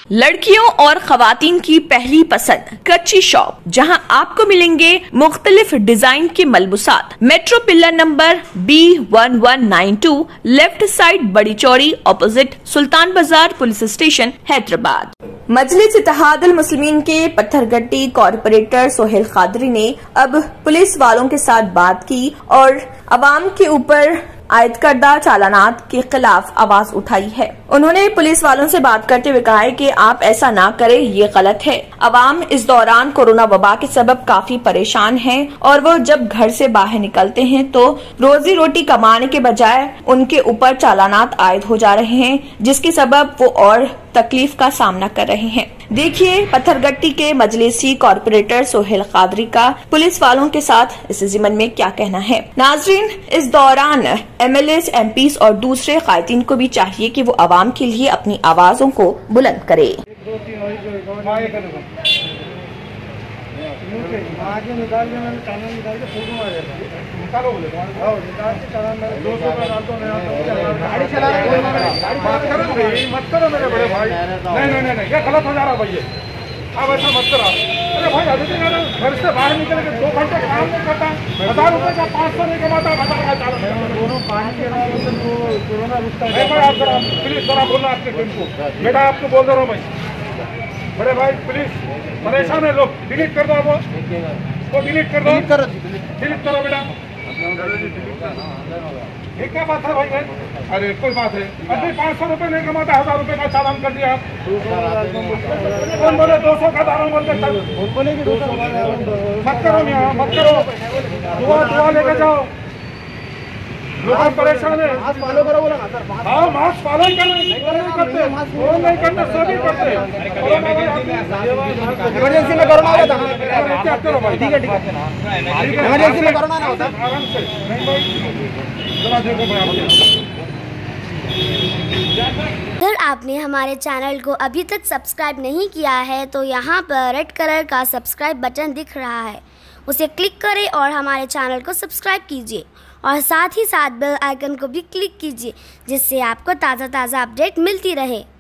लड़कियों और खवातीन की पहली पसंद कच्ची शॉप, जहां आपको मिलेंगे मुख्तलिफ डिजाइन के मलबूसात। Metro pillar number B1192, left side बड़ी चौड़ी, opposite Sultan Bazar police station, Hyderabad. Majlis Ittehadul Muslimeen के पत्थरगट्टी कॉर्पोरेटर सोहेल कादरी ने अब पुलिस वालों के साथ बात की और अवाम के ऊपर आयद करदा चालानात के खिलाफ आवाज उठाई है। उन्होंने पुलिस वालों से बात करते हुए कहा है कि आप ऐसा ना करें, ये गलत है। अवाम इस दौरान कोरोना वबा के सबब काफी परेशान हैं और वो जब घर से बाहर निकलते हैं तो रोजी रोटी कमाने के बजाय उनके ऊपर चालानात आयद हो जा रहे हैं, जिसके सबब वो और तकलीफ का सामना कर रहे हैं। देखिए पत्थरगट्टी के मजलिसी कॉर्पोरेटर सोहेल कादरी का पुलिस वालों के साथ इस ज़िमन में क्या कहना है। नाजरीन, इस दौरान MLAs, MPs और दूसरे कायदीन को भी चाहिए कि वो आवाम के लिए अपनी आवाजों को बुलंद करे। आगे निकाल के मैंने चालान निकाल के फोटो मारे निकालो बोले निकाल के चालान मेरे 200 का डाल दो। गाड़ी चला रहे मत करो मेरे बड़े भाई। नहीं ये गलत हो जा रहा है भाई। अब ऐसा मत करो। अरे भाई अभी घर से बाहर निकल के 2 घंटे काम नहीं करता, 1000 रुपए का 500 नहीं कमाता, 1000 का चालान दोनों पानी के कोरोना रुकता है। प्लीज जरा बोलना आपके टीम को, बेटा आपको बोल दे रहा हूँ भाई। बड़े भाई प्लीज, परेशान है लोग, डिलीट कर दो। वो डिलीट कर दो, डिलीट करो बेटा। ये क्या बात है भाई? अरे कोई बात है, अभी 500 रुपए नहीं कमाता, 1000 रुपए का चालान कर दिया आप। कौन बोले 200 का दारू बोलते? मत करो यहाँ, मत करो। दुआ लेके जाओ, लोग परेशान है। मास्क फॉलो करो बोला ना सर। हाँ मास्क फॉलो नहीं करते, वो नहीं करते, सभी करते। इमरजेंसी में कोरोना हुआ था। क्या करो भाई? ठीक है इमरजेंसी में कोरोना ना होता आराम से। नहीं भाई जरा देखो भाई। अगर आपने हमारे चैनल को अभी तक सब्सक्राइब नहीं किया है तो यहाँ पर रेड कलर का सब्सक्राइब बटन दिख रहा है, उसे क्लिक करें और हमारे चैनल को सब्सक्राइब कीजिए और साथ ही साथ बेल आइकन को भी क्लिक कीजिए, जिससे आपको ताज़ा अपडेट मिलती रहे।